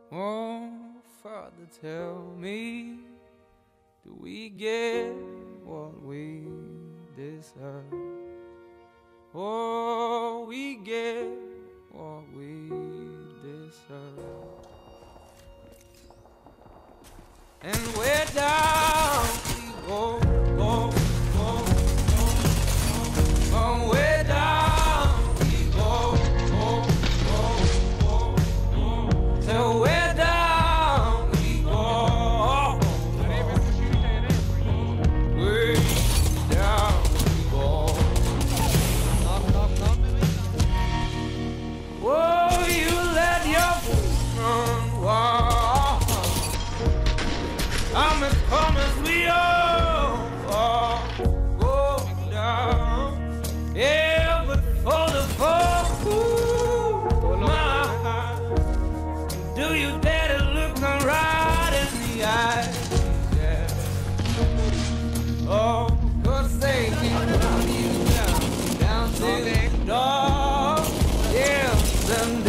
Oh, Father, tell me, do we get what we deserve? Oh, we get what we deserve. And we're down we go, go, go, go, go. Oh, we're down we go, go, go, go, go. Till we're down we go. Way down we go. Oh, you let your foot run wild. I'm as calm as we all go down. Yeah, but for the fall, ooh, my heart. Do you dare to look them right in the eye? Yeah. Oh, 'cause they can run you down, down to the door. Yeah, them